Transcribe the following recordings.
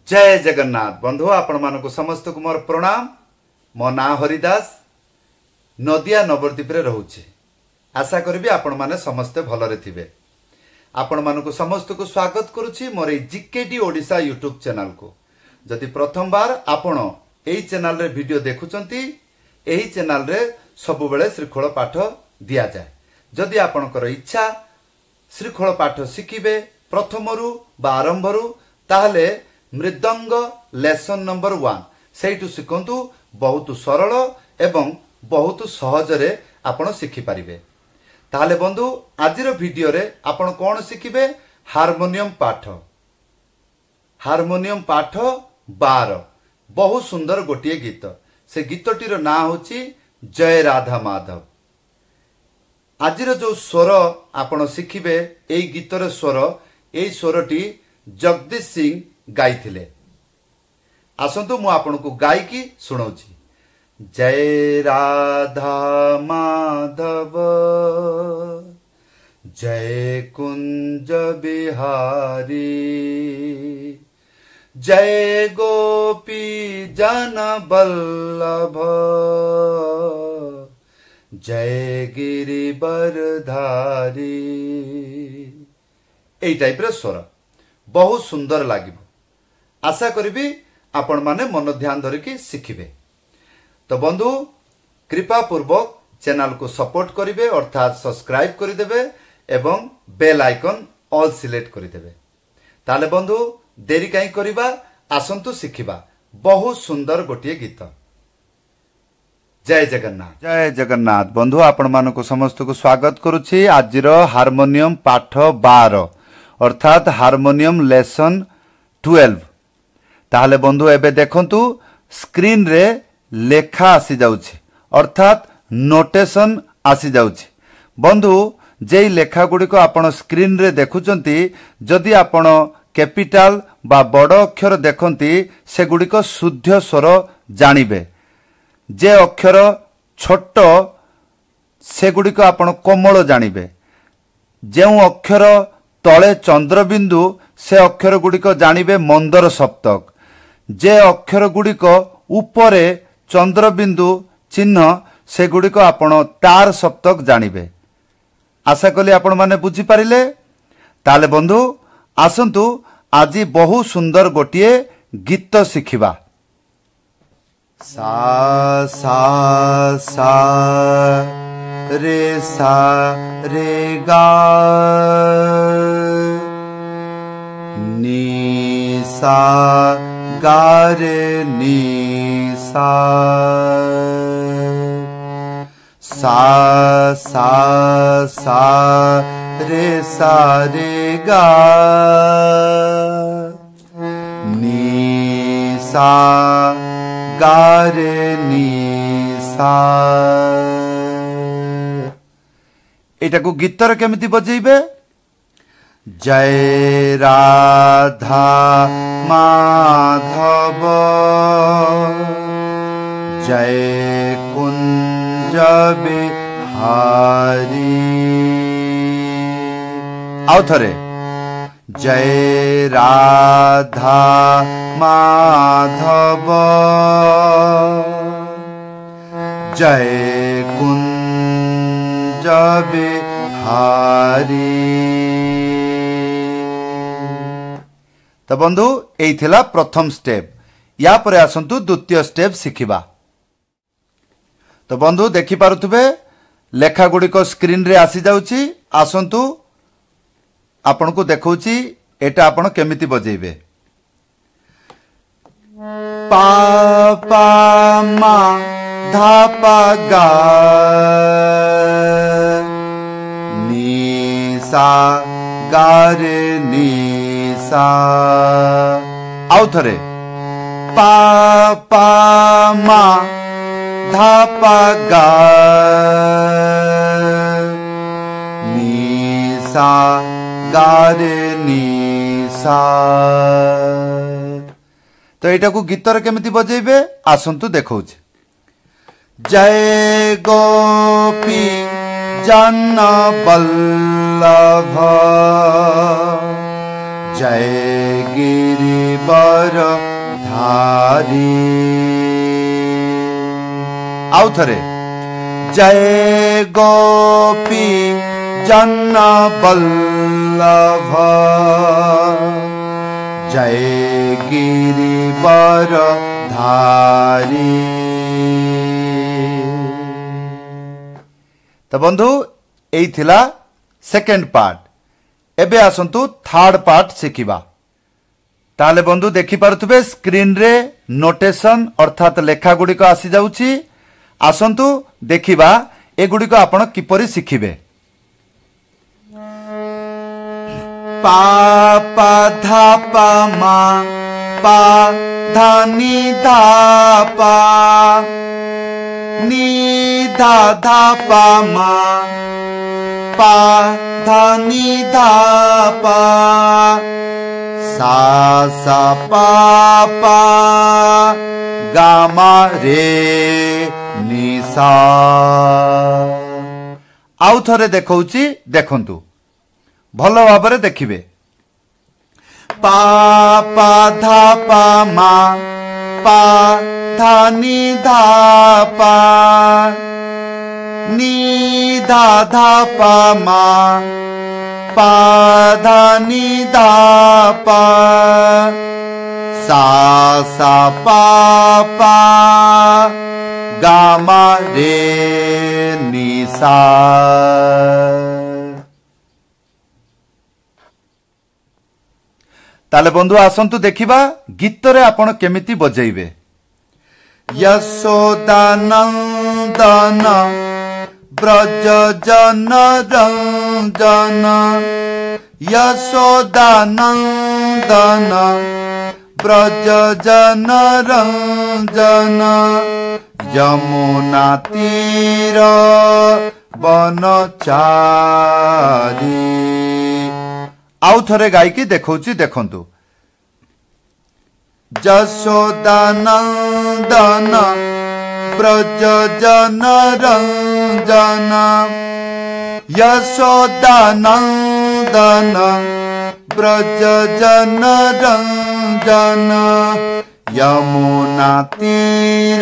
जय जगन्नाथ बंधु आपण मानक समस्त को मोर प्रणाम। मो ना हरिदास नदिया नवद्वीप रे रहउछि। आशा करबी आपण माने समस्त भलरे थिबे। आपण मानक समस्त को स्वागत करूछि मोर जीकेडी ओडिशा यूट्यूब चैनल को। जदि प्रथम बार आपण एई चैनल रे वीडियो देखुचंती, एही चैनल रे सब बेले श्रीखोल पाठ दिया जाय। जदि आपणकर इच्छा श्रीखोल पाठ शिखिबे प्रथमरु बा आरंभरु, ताहले मृदंग लेसन नंबर 1 सेठु शिखंतु। बहुत सरल एवं बहुत सहजरे आपण शिखि पारिबे। ताहले बंधु आजिर वीडियो रे आपण कोन शिखिबे? हारमोनियम पाठ। हारमोनियम पाठ 12 बहुत सुंदर गोटिए गीत। से गीतटीर ना होची जय राधा माधव। आजिर जो स्वर आपण शिखिबे एई गीतर स्वर, एई स्वरटी जगदीश सिंह गाइथिले। आसंतु मु आपनको गायकी सुनाउछि। जय राधा माधव जय कुंज बिहारी, जय गोपी जन बल्लभ, जय गिरिवर धारी। एई टाइप रे स्वर बहुत सुंदर लागिबो। आशा करिबी आपण माने मन ध्यान धरिकी शिखिबे। तो बंधु कृपा पूर्वक चैनल को सपोर्ट करिवे, अर्थात सब्सक्राइब करिदेबे एवं बेल आइकन ऑल सिलेक्ट करिदेबे। ताले बंधु देरी काई करिबा, आसंतु शिखिबा बहुत सुंदर गोटिए गीत। जय जगन्नाथ। जय जगन्नाथ बंधु आपण मानको समस्त को स्वागत करूछि। आजिर हारमोनियम पाठ 12 अर्थात हारमोनियम लेसन 12। ताहले बंधु एबे देखंतु स्क्रीन रे लेखा आसी जाउछि, अर्थात नोटेशन आसी जाउछि। बंधु जे लेखा गुडी को आपण स्क्रीन रे देखुचंती, जदि आपण कैपिटल बा बड़ अक्षर देखंती से गुडी को शुद्ध स्वर जानिबे। जे अक्षर छोट से गुडी को आपण कोमल जानिबे। जेउ अक्षर तले चंद्रबिंदु से अक्षर गुडी को जानिबे मंदर सप्तक। जे अक्षर गुडी को ऊपरे चंद्रबिंदु चिन्ह से गुडी को आपण तार सप्तक जानिबे। आशा कली आपण माने बुझी पारिले। ताले बंधु आसंतु आजी बहुत सुंदर गोटिए गीत शिखिबा। सा सा सा रे गा, नी सा गा रे नी सा, सा सा सा रे गा, नी सा गा रे नी सा। एटा को गीतर केमिति बजेइबे? जय राधा माधव जय कुंज बिहारी। आउ थरे जय राधा माधव जय कुंज बिहारी। तो बंधु एई थिला प्रथम स्टेप। या परे आसंतु द्वितीय स्टेप शिखिबा। तो बंधु देखि पारुथबे लेखा गुडी को स्क्रीन रे आसी जाउची। आसंतु आपण को देखौची एटा आपण केमिति बजेइबे। पा पा मा धा पा गा, नी सा गा रे नी सा। आउ थरे पा पा मा धा पा गा, नी सा गा रे नी सा। तो एटा को गीतर केमिति बजेइबे आसंतु देखौछ। जय गोपी जन बल्लभ जय गिरिवर धारी। आउ थरे जय गोपी जन बल्लभ जय गिरिवर धारी। तो बंधु एई थिला सेकेंड पार्ट। एबे आसंतु थर्ड पार्ट शिखिबा। ताले बंधु देखि पारुथबे स्क्रीन रे नोटेशन अर्थात लेखा गुड़िक आसी जाउची। आसंतु देखिबा एगुड़िक आपण किपरि शिखिबे। पा पा धा पा मा पा धा नि धा पा नि धा धा पा मा पा धा नि धा पा सा सा पा पा गा मा रे नि सा। आउ थरे देखौची देखंतु भल भाबरे देखिबे। पा पा धा पा मा पा धा नि धा पा नि धा धा पा मा पा धा नि धा पा सा सा पा पा गा मा रे नि सा। ताले बंधु आसंतु देखिबा गीत रे आपण केमिति बजेइबे। यशोदा नंदन ब्रज जन रंजन यशोदा नंदन ब्रज जन रंजन यमुना तीर बनचारी। आउ थरे गायकी देखौची देखंतु। यशोदा नंदन ब्रज जन रंजन यशोदा नंदन ब्रज जन रंजन यमुना तीर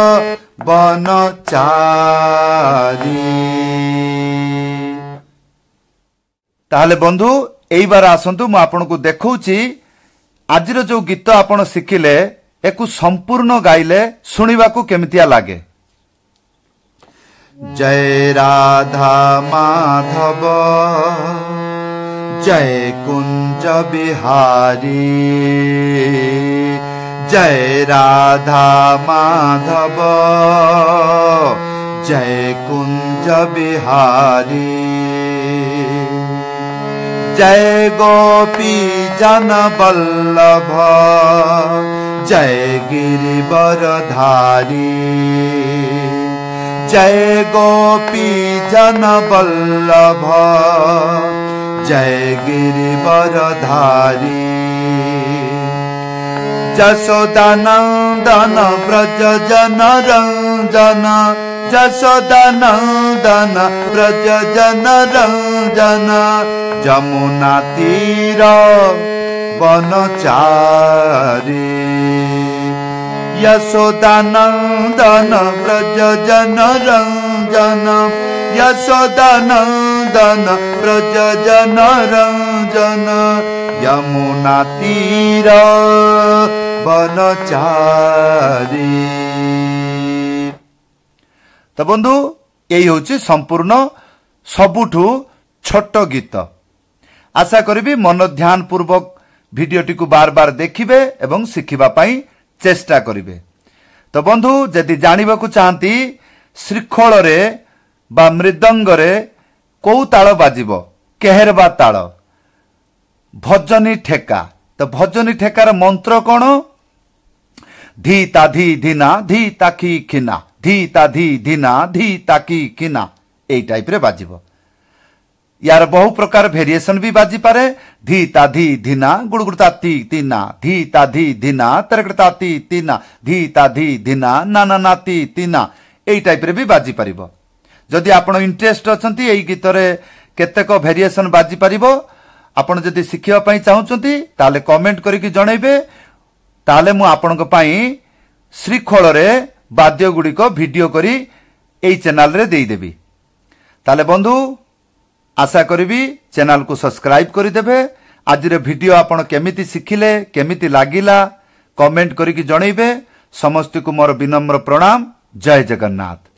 बनचारी। ताहले बंधु एई बार आसंतु मु आपनको देखौची आजिर जो गीत आपण शिखिले एकु संपूर्ण गाइले सुनिबाकू केमितिया लागे। जय राधा माधव जय कुंज बिहारी जय राधा माधव जय कुंज बिहारी जय गोपी जन बल्लभ जय गिरिवर धारी जय गोपी जन बल्लभ जय गिरिवर धारी यशोदा नंदन ब्रज जन रंजन यशोदा नंदन ब्रज जन रंजन यमुना तीर बनचारी यशोदा नंदन ब्रज जन रंजन यशोदा नंदन ब्रज जन रंजन यमुना तीर बनचारी। तो बंधु यही होची संपूर्ण सबुठु छोट गीत। आशा करी मन ध्यान पूर्वक भिडियोटी को बार बार देखिबे एवं शिखिबा पाई चेष्टा करिवे। तो बंधु जदि जानिबाकू चाहती श्रीखोल रे बा मृदंग रे को ताल बाजिबो केहेरबा ताल भजनी ठेका। तो भजनी ठेकार मंत्र कौन धी ताधी धीना धी ताकी खिना धी ताधी धीना धी ताकी खिना एई टाइप रे बाजिबो। यार बहु प्रकार वेरिएशन भी बाजी पारे धी ताधी धीना गुड़गुड़ताती तीना धी ताधी धीना तरकड़ताती तीना धी ताधी धीना नाना नाती तीना एई टाइप रे भी बाजी पारिबो। जदि आपण इंटरेस्ट अछंती एई गीत रे केतेक वेरिएशन बाजी पारिबो आपण जदि शिखिबा पई चाहुचंती ताले कमेंट करिकि जणैबे ताले मु आपनक पई श्रीखोल रे वाद्य गुड़िक वीडियो करी एई चैनल रे देई देबी। ताले बंधु आशा करी चैनल को सब्सक्राइब करदेवे। आज वीडियो आपण केमिति शिखिले केमिति लागिला कमेंट करिकी जणैबे। समस्त को मोर विनम्र प्रणाम। जय जगन्नाथ।